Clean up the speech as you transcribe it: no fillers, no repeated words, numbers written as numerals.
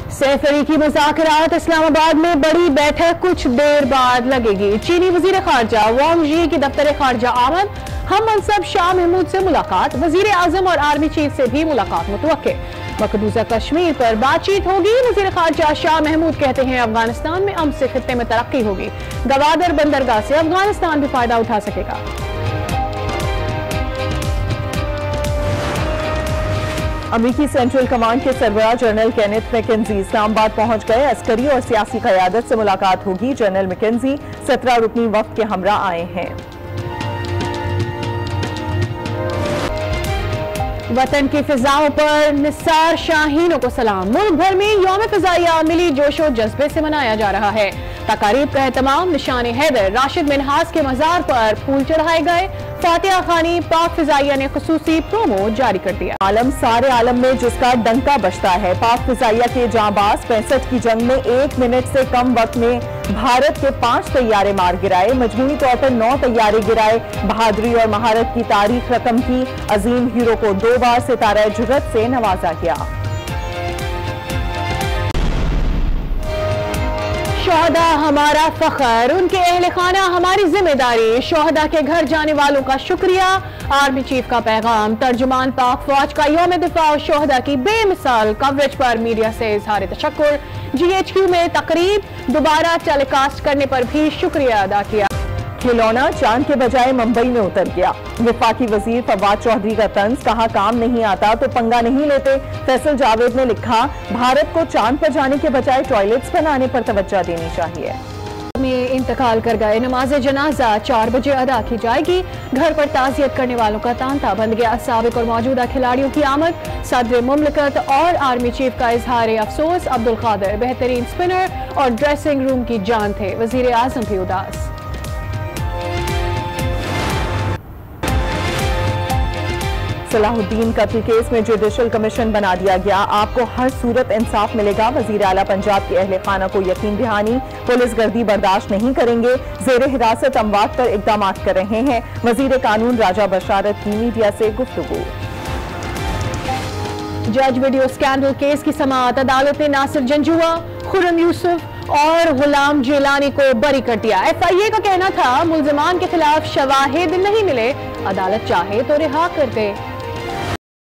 सैफरी की मुज़ाकरात इस्लामाबाद में बड़ी बैठक कुछ देर बाद लगेगी। चीनी वजीर खारजा वांग यी की दफ्तर खारजा आमद, हम मनसब शाह महमूद से मुलाकात, वजीर आजम और आर्मी चीफ से भी मुलाकात मुतवक्के। मकबूजा कश्मीर पर बातचीत होगी। वजीर खारजा शाह महमूद कहते हैं अफगानिस्तान में अमन से खित्ते में तरक्की होगी। गवादर बंदरगाह से अफगानिस्तान भी फायदा उठा सकेगा। अमरीकी सेंट्रल कमांड के सरबराह जनरल केनेथ मैकेंजी इस्लामाबाद पहुंच गए। अस्करी और सियासी क़यादत से मुलाकात होगी। जनरल मैकेंजी 17 रुकनी वफ्द के हमरा आए हैं। वतन की फिजाओं पर निसार शाहीनों को सलाम। मुल्क भर में यौम फिजाइया मिली जोशो जज्बे से मनाया जा रहा है। तकारीब का एहतमाम निशाने हैदर राशिद मिनहास के मजार पर फूल चढ़ाए गए। फातिहा खानी पाक फिजाइया ने खुसूसी प्रोमो जारी कर दिया। आलम सारे आलम में जिसका डंका बजता है। पाक फिजाइया के जांबाज 65 की जंग में 1 मिनट से कम वक्त में भारत के 5 तैयारे मार गिराए। मजमूई तौर पर 9 तैयारे गिराए। बहादुरी और महारत की तारीख रकम की अजीम हीरो को 2 बार सितारा जुर्रत से नवाजा गया। शोहदा हमारा फख्र, उनके अहले खाना हमारी जिम्मेदारी। शोहदा के घर जाने वालों का शुक्रिया। आर्मी चीफ का पैगाम। तर्जुमान पाक फौज का यौम दिफा और शोहदा की बेमिसाल कवरेज पर मीडिया से इजहार तशक्कुर। GHQ में तकरीब दोबारा टेलीकास्ट करने पर भी शुक्रिया अदा किया। खिलौना चांद के बजाय मुंबई में उतर गया। वफाकी वजीर फवाद चौधरी का तंज, कहा काम नहीं आता तो पंगा नहीं लेते। फैसल जावेद ने लिखा, भारत को चांद पर जाने के बजाय टॉयलेट्स बनाने पर तवज्जो देनी चाहिए। में इंतकाल कर गए। नमाज जनाजा 4 बजे अदा की जाएगी। घर पर ताजियत करने वालों का तांता बंद गया। साबिक और मौजूदा खिलाड़ियों की आमद, सदर मुमलकत और आर्मी चीफ का इजहार अफसोस। अब्दुल कादिर बेहतरीन स्पिनर और ड्रेसिंग रूम की जान थे। वजीर आजम भी उदास। सलाहुद्दीन कत्ल केस में जुडिशल कमीशन बना दिया गया। आपको हर सूरत इंसाफ मिलेगा। वजीर आला पंजाब के अहले खाना को यकीन दहानी। पुलिस गर्दी बर्दाश्त नहीं करेंगे। जेर हिरासत अमवात पर इकदाम कर रहे हैं। वजीर कानून राजा बशारत की मीडिया से गुफ्तगू। जज वीडियो स्कैंडल केस की समाअत। अदालत ने नासिर जंजुआ, खुर्रम यूसुफ और गुलाम जिलानी को बरी कर दिया। FIA का कहना था मुल्जिमान के खिलाफ शवाहिद नहीं मिले, अदालत चाहे तो रिहा कर दे।